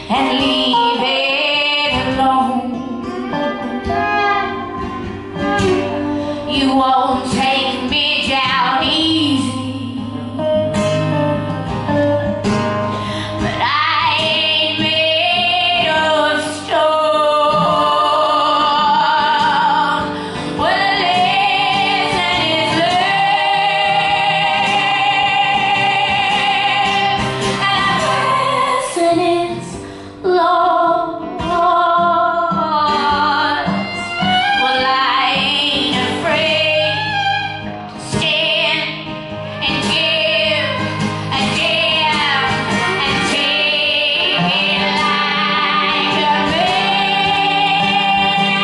and leave it alone. You won't take me down easy, but I ain't made of stone. Well, the lesson is learned, and the person is lost. Well, I ain't afraid to stand and give and dare and take it like a man.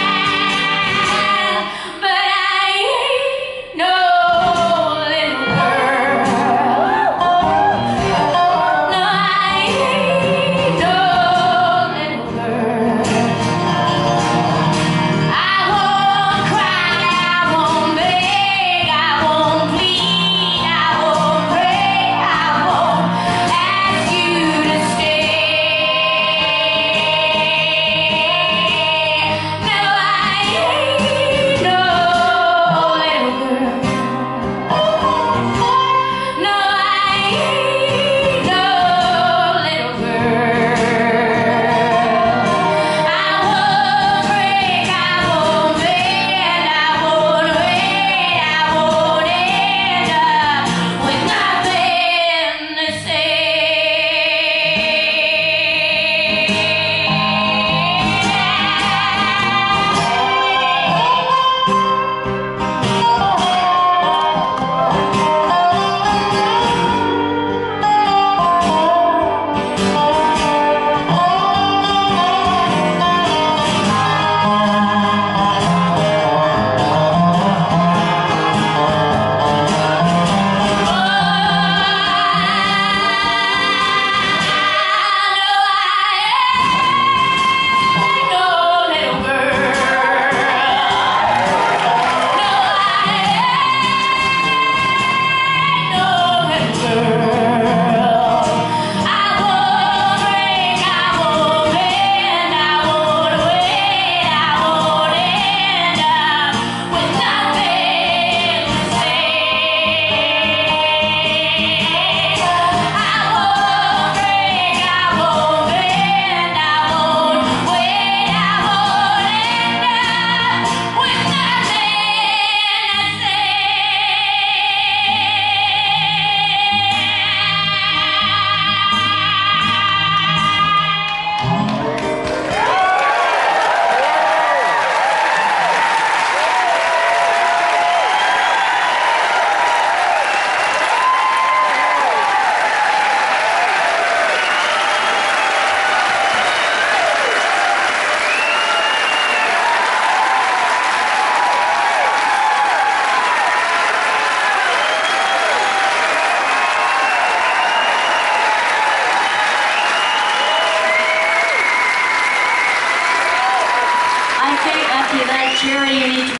But I ain't no little girl. No, I ain't no little girl. I won't cry, I won't beg, I won't plead, I won't pray, I won't ask you to stay. No, I ain't no little girl. No, I ain't no little girl. I won't break, I won't bend, I won't wait, I won't end up with nothing to say. I think after that, Jerry, you need to